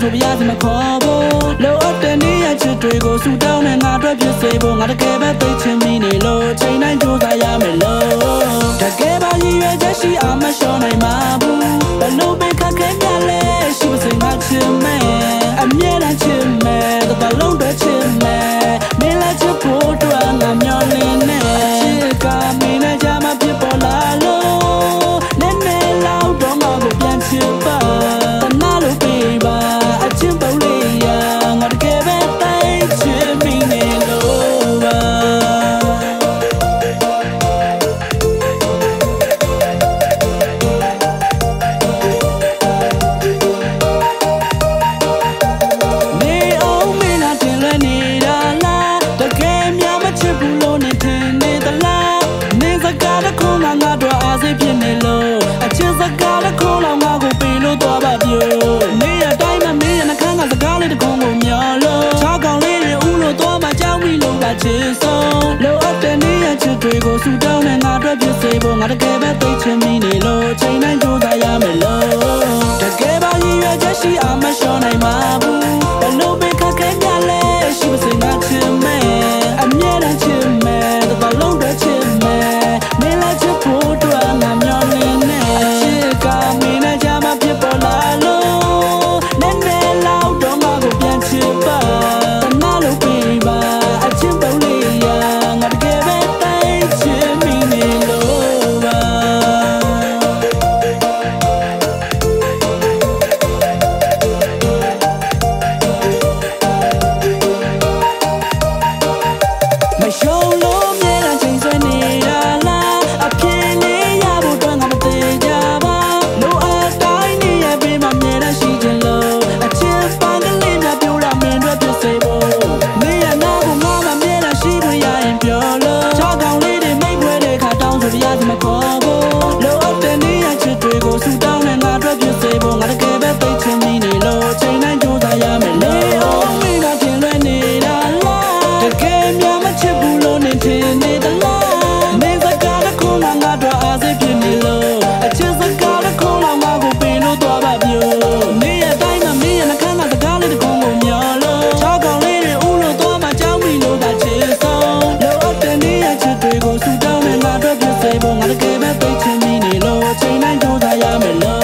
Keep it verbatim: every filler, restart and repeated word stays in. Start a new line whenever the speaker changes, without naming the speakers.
ဆိုပြရစီမခေါ်ဖို့လိုအပ်တဲ့နေရချစ်တွေကိုဆူတောင်းနဲ့ငါတို့ဖြစ်စေဖို့ငါတကယ်ပဲသိချင်မိနေလို့ချိန်တိုင်းကြိုးစားရမယ်လို့တကယ်ပါရည်ရွယ်ချက်ရှိအောင်မလျှော့နိုင်ပါဘူးဘလို့ပဲခက်ခဲမြလဲရှိပါစေငါချစ်မယ်အမြဲတမ်းချစ်မယ်တပတ်လုံးတွေချစ်မယ်မင်းလည်းချစ်ဖို့အတွက်ငါမျှော်လင့်နေချစ်ကမင်းနဲ့ကြမှာဖြစ်ပေါ်လာလို့နည်းနည်းလောက်တော့ငါကိုပြန်ချစ်ပါတနာလို့ပေးပါအချစ်ပေါ်လေးရငါတကယ်ပဲသိချင်မိနေလို့ပါနေအောင်မင်းနဲ့တင်လွဲနေတာလားတကယ်များမချစ်ဘူးလို့နေထင်နေသလားနေစကားတစ်ခုမှငါတို့အားစိတ်ဖြစ်နေလို့အချစ်စကားတစ်ခုလောက်ငါကိုပေးလို့တော့ပါပြိုနေရတိုင်းမှာမင်းရနှခမ်းကစကားလေးတစ်ခုကိုမျောလို့ချောက်ကောင်လေးတွေဦးလို့တော့မှကြောက်မိလို့ပါချစ်ဆုံးလိုအပ်တဲ့နေရချစ်တွေကိုဆူတောင်းနဲ့ငါတို့ဖြစ်စေဖို့ငါတကယ်ပဲသိချင်မိနေလို့ချိန်တိုင်းကြိုးစားရမယ်လို့တကယ်ပါရည်ရွယ်ချက်ရှိအောင်မလျှော့နိုင်ပါဘူးဘလို့ပဲခက်ခဲမြလဲရှိပါစေငါချစ်မယ်အမြဲတမ်းချစ်မယ်တပတ်လုံးတွေချစ်မယ်မင်းလည်းချစ်ဖို့အတွက်ငါမျှော်လင့်နေအချစ်ကမင်းနဲ့ကြမှာဖြစ်ပေါ်လာလို့နည်းနည်းလောက်တော့ငါကိုပြန်ချစ်ပါတနာလို့ပေးပါအချစ်ပေါ်လေးရငါတကယ်ပဲသိချင်မိနေလို့ပါမရှုံးလို့မြဲတမ်းချိန်ဆွဲနေတာလားအဖြစ်လေးရဖို့အတွက်ငါမသေးကြပါလိုအပ်တိုင်းနေရပေးမှမြဲတမ်းရှိချင်လို့အချစ်ပန်းကလေးများပြိုးတာမင်းတို့ဖြစ်စေဖို့နေရနာကိုငါမမြဲတမ်းရှိခွင့်ရရင်ပြောလို့ချောက်ကောင်လေးတွေမိတ်ပွဲတွေခါတောင်းဆိုပြရစီမခေါ်ဖို့လိုအပ်တဲ့နေရချစ်တွေကိုဆူတောင်းနဲ့ငါတို့ဖြစ်စေဖို့ငါတကယ်ပဲသိချင်မိနေလို့ချိန်တိုင်းကြိုးစားရမယ်လို့အောင်မင်းကထင်လွဲနေတာလားတကယ်များမချစ်ဘူးလို့နေထင်နေသလားမင်းစကားတစ်ခုမှငါတို့အားစိတ်ဖြစ်နေလို့အချစ်စကားတစ်ခုလောက်ငါကိုပေးလို့တော့ပါပြိုနေရတိုင်းမှာမင်းရနှခမ်းကစကားလေးတစ်ခုကိုမျောလို့ချောက်ကောင်လေးတွေဦးလို့တော့မှကြောက်မိလို့ပါချစ်ဆုံးလိုအပ်တဲ့နေရချစ်တွေကိုဆူတောင်းနဲ့ငါတို့ဖြစ်စေဖို့ငါတကယ်ပဲသိချင်မိနေလို့ချိန်တိုင်းကြိုးစားရမယ်လို့